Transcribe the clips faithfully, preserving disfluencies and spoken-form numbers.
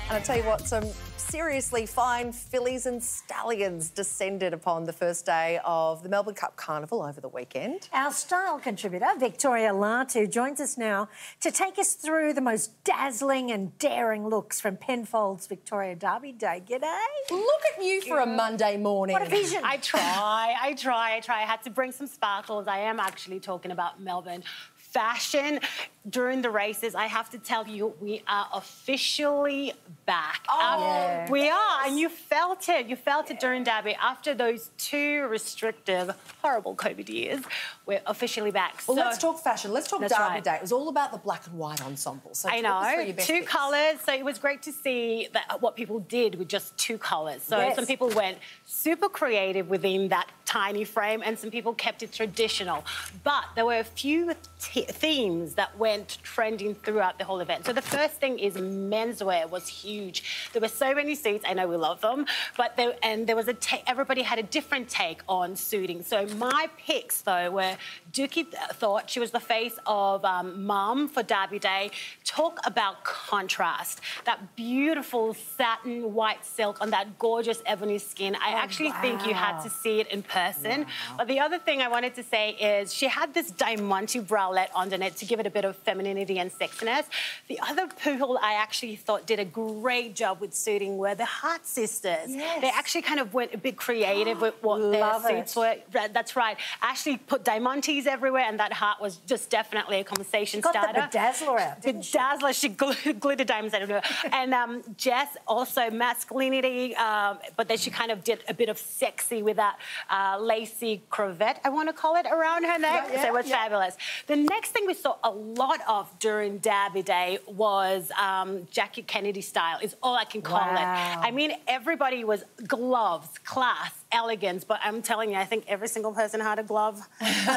And I tell you what, some seriously fine fillies and stallions descended upon the first day of the Melbourne Cup Carnival over the weekend. Our style contributor, Victoria Latu, joins us now to take us through the most dazzling and daring looks from Penfolds Victoria Derby Day. G'day. Look at you for a Monday morning. What a vision. I try, I try, I try. I had to bring some sparkles. I am actually talking about Melbourne fashion. During the races, I have to tell you, we are officially back. Oh, um, yeah. We are, and you felt it. You felt it during Derby. After those two restrictive, horrible COVID years, we're officially back. Well, so, let's talk fashion. Let's talk That's Derby right. Day. It was all about the black and white ensemble. So I talk us through know, your best two bits. colours. So it was great to see that what people did with just two colours. So Yes. some people went super creative within that tiny frame, and some people kept it traditional. But there were a few t- themes that went trending throughout the whole event. So the first thing is menswear was huge. There were so many suits. I know we love them, but there, and there was a ta- everybody had a different take on suiting. So my picks though were Dookie thought she was the face of um, Mum for Derby Day. Talk about contrast. That beautiful satin white silk on that gorgeous ebony skin. I Oh, actually wow. think you had to see it in person. Wow. But the other thing I wanted to say is she had this diamante bralette underneath to give it a bit of femininity and sexiness. The other people I actually thought did a great job with suiting were the Hart sisters. Yes. They actually kind of went a bit creative with what their Love suits it. were. That- That's right. Ashley put diamantes everywhere, and that Hart was just definitely a conversation She got starter. the bedazzler out, didn't she? Bedazzler, she gl- glittered diamonds everywhere. And um, Jess also masculinity, um, but then she kind of did a bit of sexy with that uh, lacy cravat, I want to call it, around her neck. Yeah, yeah, so it was yeah. fabulous. The next thing we saw a lot of during Derby Day was um, Jackie Kennedy style, is all I can call Wow. it. I mean, everybody was gloves, class, elegance, but I'm telling you, I think every single person had a glove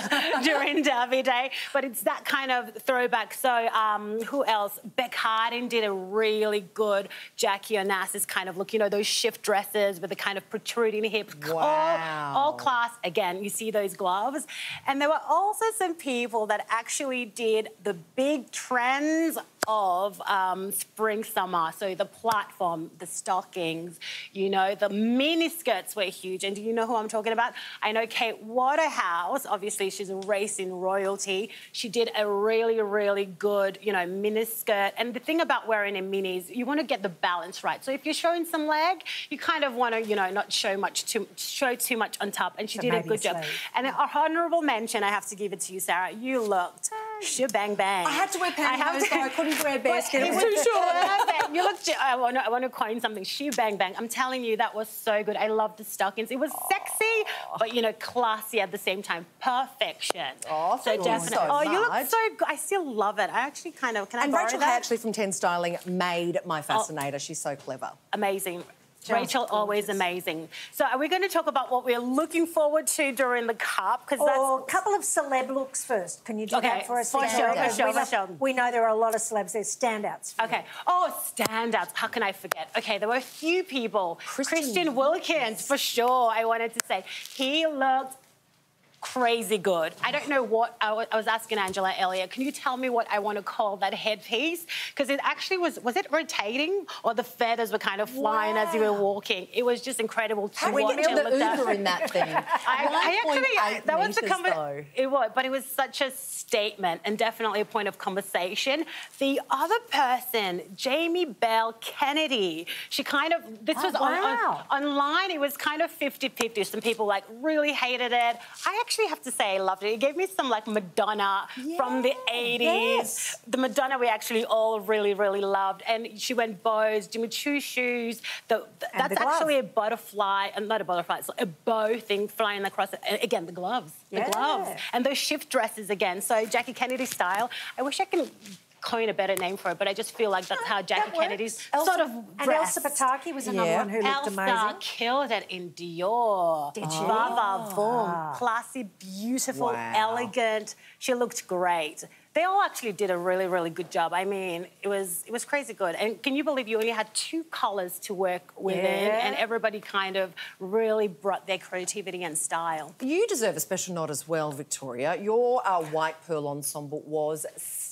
during Derby Day. But it's that kind of throwback. So um, who else? Beck Harding did a really good Jackie Onassis kind of look. You know, those shift dresses with the kind of protruding hips. Wow. All, all class. Again, you see those gloves. And there were also some people that actually did the big trends of um, spring, summer. So the platform, the stockings, you know, the mini skirts were huge. And do you know who I'm talking about? I know Kate Waterhouse, obviously she's a racing royalty. She did a really, really good, you know, mini skirt. And the thing about wearing a mini is you want to get the balance right. So if you're showing some leg, you kind of want to, you know, not show much, too, show too much on top. And she So did a maybe good a job. sleeve. And an honourable mention, I have to give it to you, Sarah. You looked shebang bang. I had to wear I have pantyhose, to- though. I couldn't wear bearskin. It It was was too short. perfect. You looked. I want to. I want to coin something. She bang bang. I'm telling you, that was so good. I love the stockings. It was sexy, but you know, classy at the same time. Perfection. Oh, thank you definitely. so Oh, you look much. so good. I still love it. I actually kind of. Can I And borrow Rachel that? Hatchley from ten Styling made my fascinator. She's so clever. Amazing. Sounds Rachel, always gorgeous. amazing. So are we going to talk about what we're looking forward to during the Cup? Because Or a that's... couple of celeb looks first. Can you do Okay, that for us? for Victoria? sure, for Because sure, we for know- sure. We know there are a lot of celebs. There's standouts. for Okay. you. Oh, standouts. How can I forget? Okay, there were a few people. Christian Christian Wilkins, for sure, I wanted to say. He looked crazy good. I don't know what, I wa- I was asking Angela earlier, can you tell me what I want to call that headpiece? Because it actually was, was it rotating or the feathers were kind of flying as you were Wow. walking? It was just incredible to How we watch get and the look at. Uber in that thing? I, I actually, that was a metres, conver- though. It was, but it was such a statement and definitely a point of conversation. The other person, Jamie Bell Kennedy, she kind of, this Oh, was on, wow. on, online, it was kind of fifty fifty. Some people like really hated it. I actually have to say I loved it. It gave me some like Madonna from the eighties. yes. The Madonna we actually all really, really loved. And she went bows, Jimmy Choo shoes. The, the- And that's the glove. actually a butterfly, and not a butterfly, it's a bow thing flying across it. And again, the gloves, Yeah. the gloves. And those shift dresses again. So Jackie Kennedy style. I wish I can coin a better name for it, but I just feel like that's how Jackie That works. Kennedy's Elsa, sort of and dressed. Elsa Pataki was another Yeah. one who looked Elsa amazing. killed it in Dior. Did she? Bava boom. Classy, beautiful, Wow. elegant. She looked great. They all actually did a really, really good job. I mean, it was it was crazy good. And can you believe you only had two colours to work within, Yeah. and everybody kind of really brought their creativity and style. You deserve a special nod as well, Victoria. Your uh, white pearl ensemble was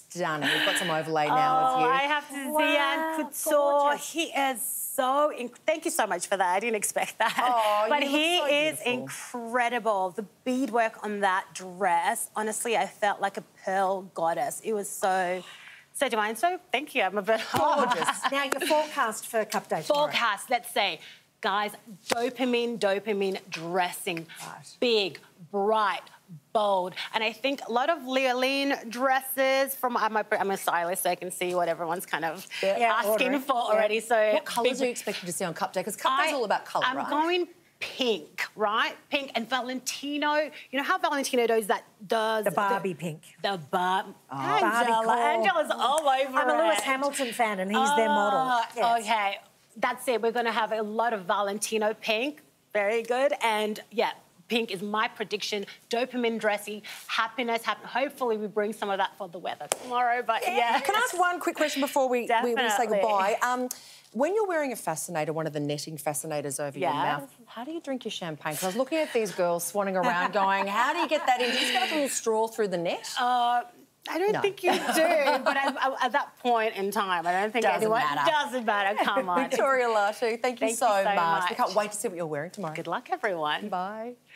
stunning. We've got some overlay now oh, of you. I have to Wow, Zian Couture. gorgeous. He is so... Inc- Thank you so much for that. I didn't expect that. Oh, but you he look so is beautiful. incredible. The beadwork on that dress, honestly, I felt like a pearl goddess. It was so... So divine. So thank you. I'm a bit Gorgeous. Now, your forecast for Cup Day tomorrow. Forecast, let's say, guys, dopamine, dopamine dressing. Right. Big, bright, bold. And I think a lot of Leoline dresses from, I'm a, I'm a stylist, so I can see what everyone's kind of Yeah, asking ordering. for already. So What colours big- are you expecting to see on Cup Day? Because Cup Day's I- all about colour, I'm right? going pink, right? Pink and Valentino. You know how Valentino does that? Does The Barbie pink. The Bar- Barbie Angela. call. Angela's all over I'm a Lewis it. Hamilton fan and he's their model. Oh, Yes. Okay, that's it. We're going to have a lot of Valentino pink. Very good. And yeah, pink is my prediction. Dopamine dressing, happiness. Hap- Hopefully we bring some of that for the weather tomorrow. But yeah. Can I ask one quick question before we, we, we say Definitely. goodbye? Um, when you're wearing a fascinator, one of the netting fascinators over your Yeah. mouth, how do you drink your champagne? Because I was looking at these girls swanning around going, how do you get that in? Do you just get like a little straw through the net? Uh, I don't No. think you do, but I, I, at that point in time, I don't think Doesn't anyone matter. doesn't matter. Come on. Victoria Latu, thank you Thank you so, so much. We much. can't wait to see what you're wearing tomorrow. Good luck, everyone. Bye.